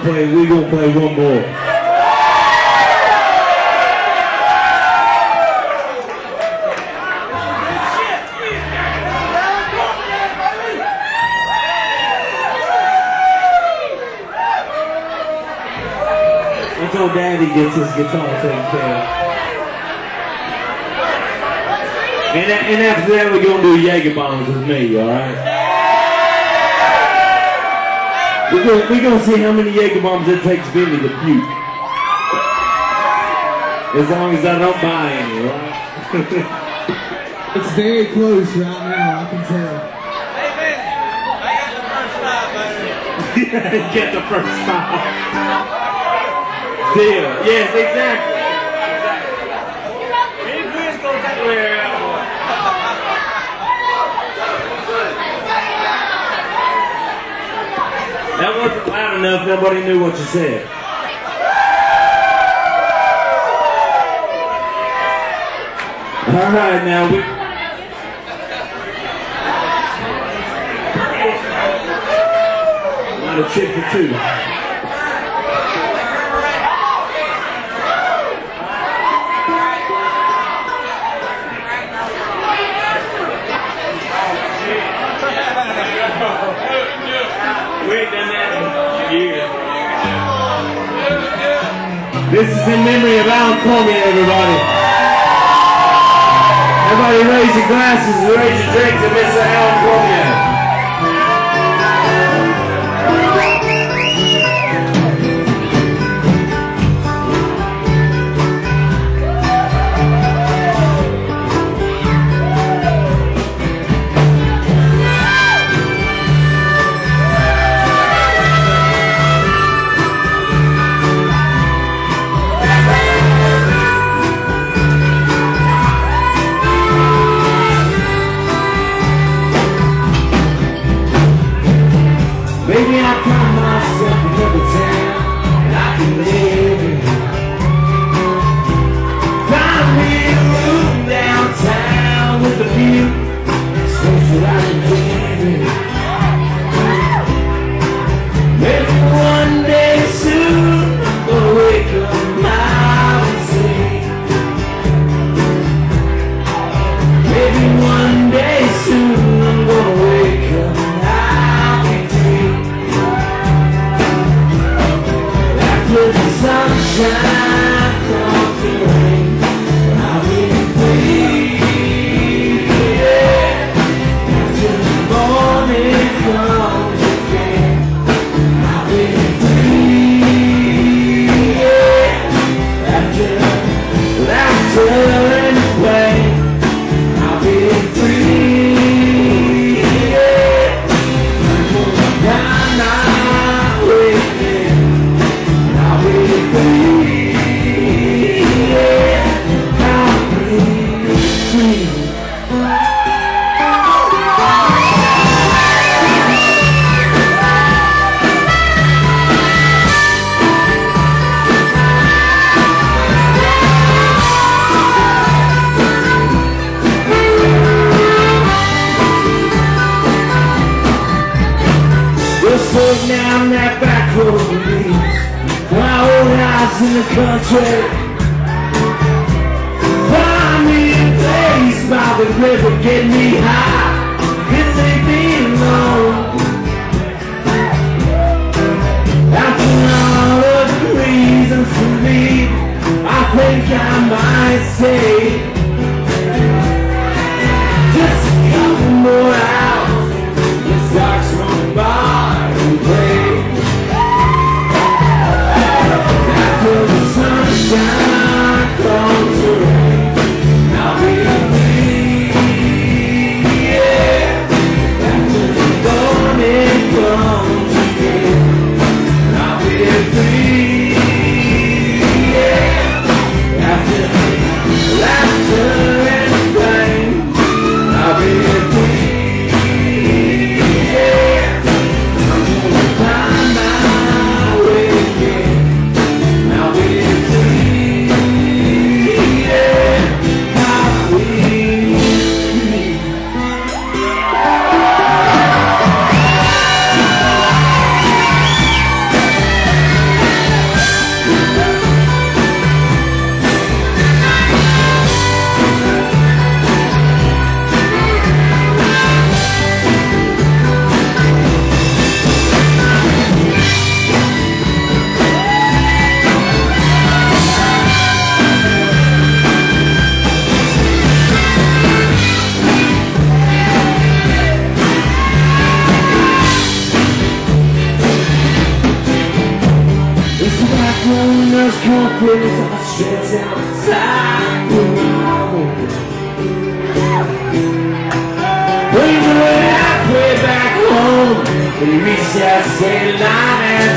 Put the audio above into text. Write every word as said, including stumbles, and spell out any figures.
play. We gonna play one more. Until Daddy gets his guitar taken care of. And, and after that, we're gonna do Jaeger bombs with me, all right? We're gonna, we're gonna see how many Jaeger bombs it takes Vinny to puke. As long as I don't buy any, right? It's very close right now, I can tell. Hey, Vinny, I got the first five, baby. Get the first five. Deal. Yes, exactly. Exactly. Any quiz gonna take away out. That wasn't loud enough, nobody knew what you said. All right, now we... Not a chip for two. We ain't done that in years. This is in memory of Alan Cormier, everybody. Everybody raise your glasses and raise your drinks to Mister Alan Cormier. Maybe I find myself another town and I can live in. Find me a room downtown with a view, so that I can live in. Maybe one day soon I'm gonna wake up now and sing. Maybe one day soon I'm gonna wake up. Sunshine comes to rain, and I'll be free, yeah. After the morning comes again, I'll be free, yeah. After laughter and pain, I'll be free, yeah. I'm going down my way. Sitting down that back road leaves my old house in the country. Find me a place by the river, get me high, and leave me alone. After all of the reasons to leave, I think I might say just a couple more hours, this dark's running by. After the sunshine comes to rain, I'll be free, yeah. There's confidence I stretch outside the wall. When I play back home, we reach that same line and